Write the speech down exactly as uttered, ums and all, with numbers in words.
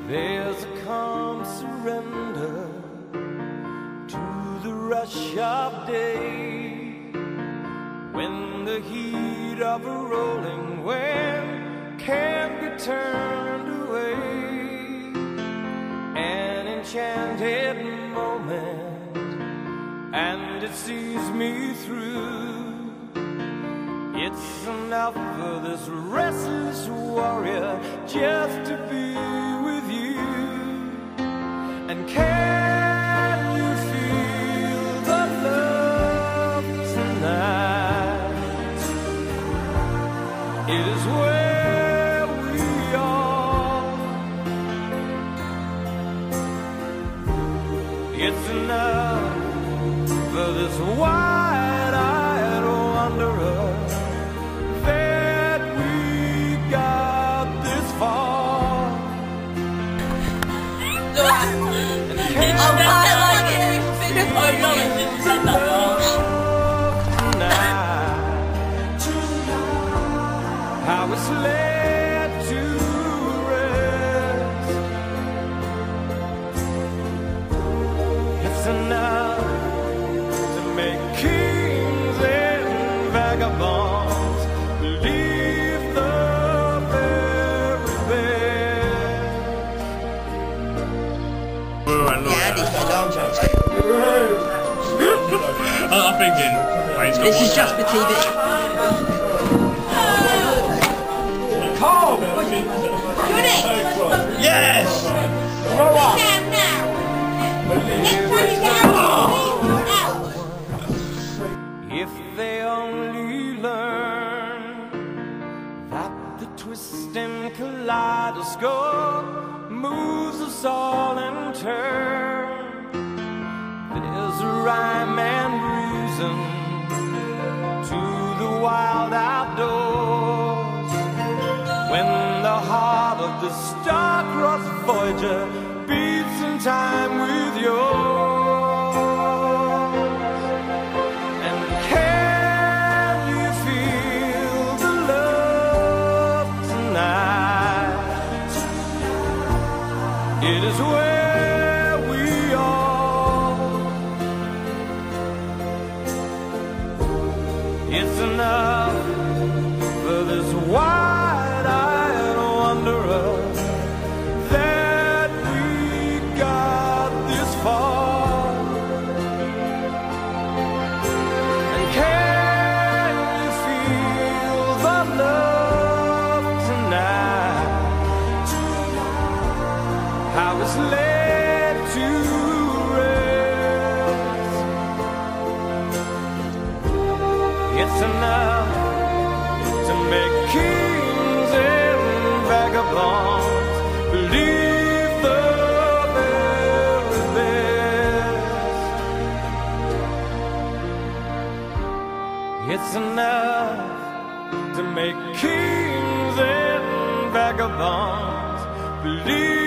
There's a calm surrender to the rush of day, when the heat of a rolling wind can't be turned away. An enchanted moment, and it sees me through. It's enough for this restless warrior just to be with you. And can you feel the love tonight? It is where we are. It's enough for this wide-eyed wanderer that we got this far. How it's led to rest. It's enough to make kings and vagabonds believe the very best. I'm thinking, wait, this is just for T V. Carl! Yes! Now, now! Let's put it down! If they only learn that the twisting kaleidoscope moves us all in turn, there's a rhyme and reason to the wild outdoors. When the heart of the star-crossed Voyager beats in time with yours. And can you feel the love tonight? It is where we are. It's enough for this wide-eyed wanderer that we got this far. And can you feel the love tonight? How it's led to rest. It's enough to make kings and vagabonds believe the very best. It's enough to make kings and vagabonds believe